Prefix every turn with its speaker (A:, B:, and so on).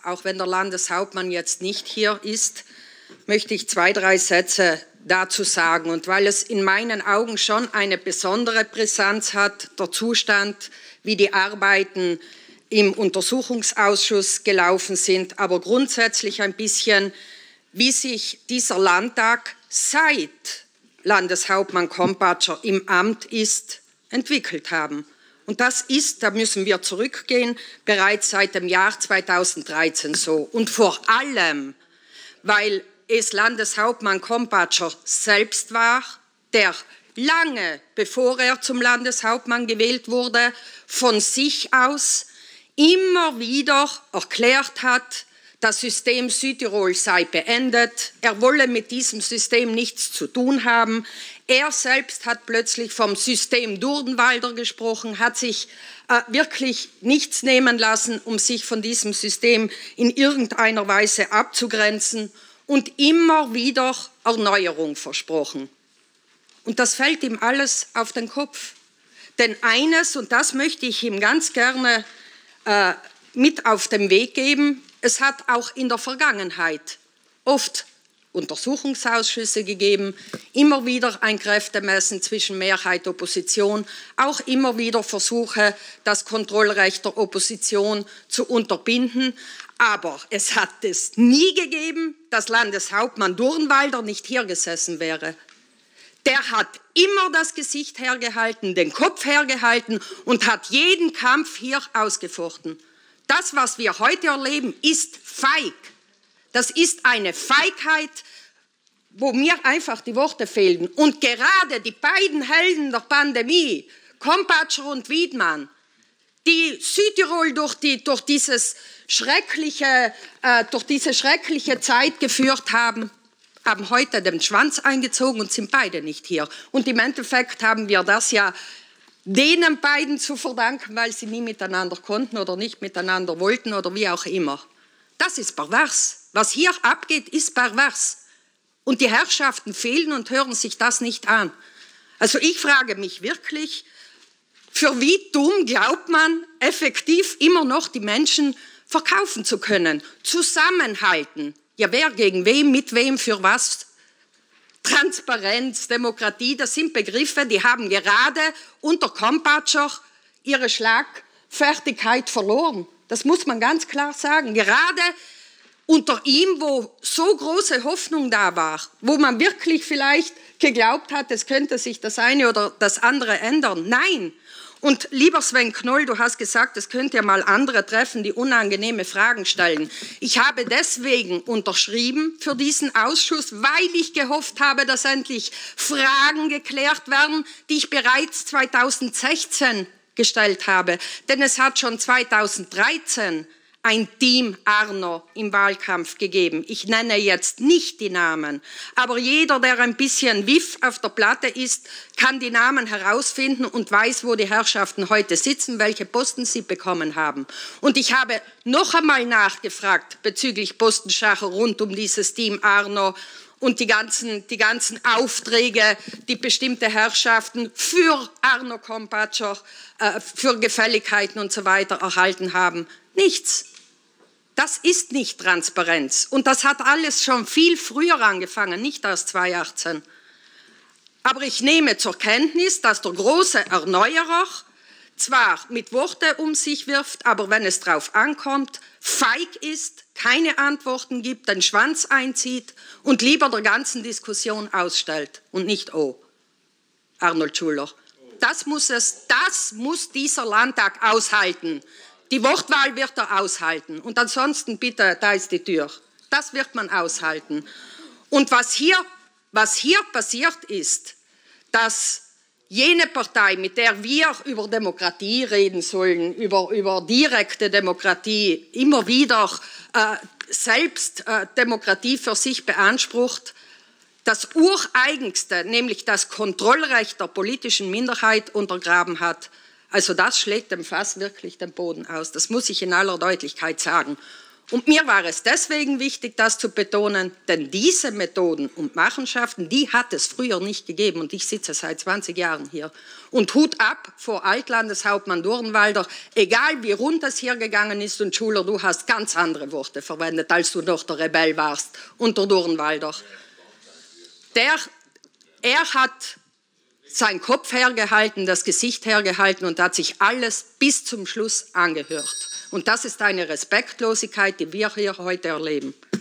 A: auch wenn der Landeshauptmann jetzt nicht hier ist, möchte ich 2, 3 Sätze dazu sagen. Und weil es in meinen Augen schon eine besondere Brisanz hat, der Zustand, wie die Arbeiten im Untersuchungsausschuss gelaufen sind, aber grundsätzlich ein bisschen, wie sich dieser Landtag seit Landeshauptmann Kompatscher im Amt ist, entwickelt haben. Und das ist, da müssen wir zurückgehen, bereits seit dem Jahr 2013 so. Und vor allem, weil es Landeshauptmann Kompatscher selbst war, der lange bevor er zum Landeshauptmann gewählt wurde, von sich aus immer wieder erklärt hat, das System Südtirol sei beendet, er wolle mit diesem System nichts zu tun haben. Er selbst hat plötzlich vom System Durdenwalder gesprochen, hat sich wirklich nichts nehmen lassen, um sich von diesem System in irgendeiner Weise abzugrenzen und immer wieder Erneuerung versprochen. Und das fällt ihm alles auf den Kopf. Denn eines, und das möchte ich ihm ganz gerne mit auf den Weg geben, es hat auch in der Vergangenheit oft Untersuchungsausschüsse gegeben, immer wieder ein Kräftemessen zwischen Mehrheit und Opposition, auch immer wieder Versuche, das Kontrollrecht der Opposition zu unterbinden. Aber es hat es nie gegeben, dass Landeshauptmann Durdenwalder nicht hier gesessen wäre. Der hat immer das Gesicht hergehalten, den Kopf hergehalten und hat jeden Kampf hier ausgefochten. Das, was wir heute erleben, ist feig. Das ist eine Feigheit, wo mir einfach die Worte fehlen. Und gerade die beiden Helden der Pandemie, Kompatscher und Wiedmann, die Südtirol durch diese schreckliche Zeit geführt haben, haben heute den Schwanz eingezogen und sind beide nicht hier. Und im Endeffekt haben wir das ja denen beiden zu verdanken, weil sie nie miteinander konnten oder nicht miteinander wollten oder wie auch immer. Das ist pervers. Was hier abgeht, ist pervers. Und die Herrschaften fehlen und hören sich das nicht an. Also ich frage mich wirklich, für wie dumm glaubt man, effektiv immer noch die Menschen verkaufen zu können? Zusammenhalten. Ja, wer gegen wem, mit wem, für was? Transparenz, Demokratie, das sind Begriffe, die haben gerade unter Kompatscher ihre Schlagfertigkeit verloren. Das muss man ganz klar sagen. Gerade unter ihm, wo so große Hoffnung da war, wo man wirklich vielleicht geglaubt hat, es könnte sich das eine oder das andere ändern. Nein. Und lieber Sven Knoll, du hast gesagt, es könnte ja mal andere treffen, die unangenehme Fragen stellen. Ich habe deswegen unterschrieben für diesen Ausschuss, weil ich gehofft habe, dass endlich Fragen geklärt werden, die ich bereits 2016 gestellt habe. Denn es hat schon 2013 ein Team Arno im Wahlkampf gegeben. Ich nenne jetzt nicht die Namen, aber jeder, der ein bisschen Wiff auf der Platte ist, kann die Namen herausfinden und weiß, wo die Herrschaften heute sitzen, welche Posten sie bekommen haben. Und ich habe noch einmal nachgefragt bezüglich Postenschacher rund um dieses Team Arno und die ganzen Aufträge, die bestimmte Herrschaften für Arno Kompatscher, für Gefälligkeiten und so weiter erhalten haben. Nichts. Das ist nicht Transparenz. Und das hat alles schon viel früher angefangen, nicht erst 2018. Aber ich nehme zur Kenntnis, dass der große Erneuerer zwar mit Worten um sich wirft, aber wenn es drauf ankommt, feig ist, keine Antworten gibt, den Schwanz einzieht und lieber der ganzen Diskussion ausstellt und nicht Arnold Schuler. Das muss dieser Landtag aushalten. Die Wortwahl wird er aushalten. Und ansonsten bitte, da ist die Tür. Das wird man aushalten. Und was hier passiert ist, dass jene Partei, mit der wir über Demokratie reden sollen, über direkte Demokratie, immer wieder selbst Demokratie für sich beansprucht, das Ureigenste, nämlich das Kontrollrecht der politischen Minderheit untergraben hat. Also das schlägt dem Fass wirklich den Boden aus. Das muss ich in aller Deutlichkeit sagen. Und mir war es deswegen wichtig, das zu betonen, denn diese Methoden und Machenschaften, die hat es früher nicht gegeben. Und ich sitze seit 20 Jahren hier. Und Hut ab vor Altlandeshauptmann Durnwalder, egal wie rund es hier gegangen ist. Und Schuler, du hast ganz andere Worte verwendet, als du noch der Rebell warst unter Durnwalder. Er hat seinen Kopf hergehalten, das Gesicht hergehalten und hat sich alles bis zum Schluss angehört. Und das ist eine Respektlosigkeit, die wir hier heute erleben.